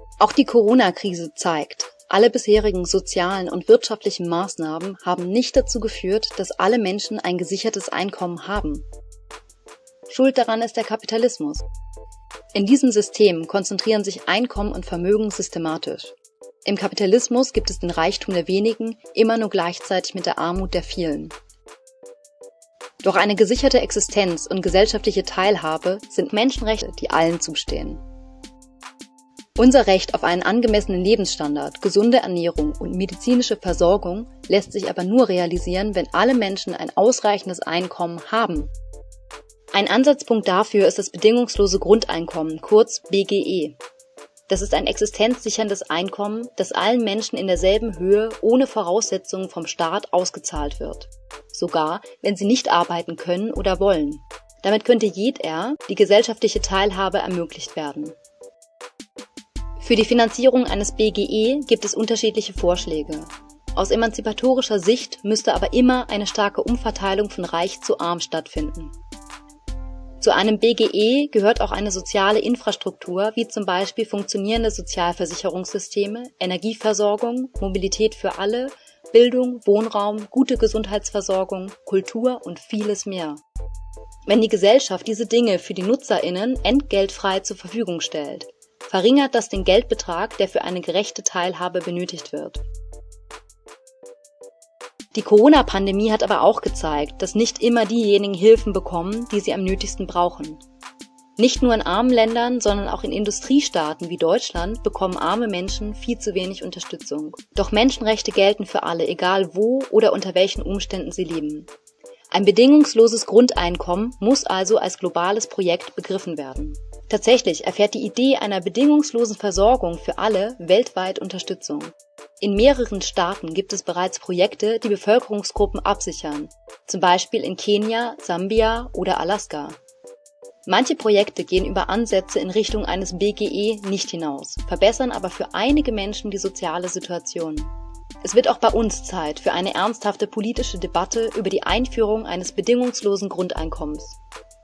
Auch die Corona-Krise zeigt, alle bisherigen sozialen und wirtschaftlichen Maßnahmen haben nicht dazu geführt, dass alle Menschen ein gesichertes Einkommen haben. Schuld daran ist der Kapitalismus. In diesem System konzentrieren sich Einkommen und Vermögen systematisch. Im Kapitalismus gibt es den Reichtum der wenigen immer nur gleichzeitig mit der Armut der vielen. Doch eine gesicherte Existenz und gesellschaftliche Teilhabe sind Menschenrechte, die allen zustehen. Unser Recht auf einen angemessenen Lebensstandard, gesunde Ernährung und medizinische Versorgung lässt sich aber nur realisieren, wenn alle Menschen ein ausreichendes Einkommen haben. Ein Ansatzpunkt dafür ist das bedingungslose Grundeinkommen, kurz BGE. Das ist ein existenzsicherndes Einkommen, das allen Menschen in derselben Höhe ohne Voraussetzungen vom Staat ausgezahlt wird. Sogar, wenn sie nicht arbeiten können oder wollen. Damit könnte jeder die gesellschaftliche Teilhabe ermöglicht werden. Für die Finanzierung eines BGE gibt es unterschiedliche Vorschläge. Aus emanzipatorischer Sicht müsste aber immer eine starke Umverteilung von Reich zu Arm stattfinden. Zu einem BGE gehört auch eine soziale Infrastruktur, wie zum Beispiel funktionierende Sozialversicherungssysteme, Energieversorgung, Mobilität für alle, Bildung, Wohnraum, gute Gesundheitsversorgung, Kultur und vieles mehr. Wenn die Gesellschaft diese Dinge für die NutzerInnen entgeltfrei zur Verfügung stellt, verringert das den Geldbetrag, der für eine gerechte Teilhabe benötigt wird. Die Corona-Pandemie hat aber auch gezeigt, dass nicht immer diejenigen Hilfen bekommen, die sie am nötigsten brauchen. Nicht nur in armen Ländern, sondern auch in Industriestaaten wie Deutschland bekommen arme Menschen viel zu wenig Unterstützung. Doch Menschenrechte gelten für alle, egal wo oder unter welchen Umständen sie leben. Ein bedingungsloses Grundeinkommen muss also als globales Projekt begriffen werden. Tatsächlich erfährt die Idee einer bedingungslosen Versorgung für alle weltweit Unterstützung. In mehreren Staaten gibt es bereits Projekte, die Bevölkerungsgruppen absichern, zum Beispiel in Kenia, Sambia oder Alaska. Manche Projekte gehen über Ansätze in Richtung eines BGE nicht hinaus, verbessern aber für einige Menschen die soziale Situation. Es wird auch bei uns Zeit für eine ernsthafte politische Debatte über die Einführung eines bedingungslosen Grundeinkommens.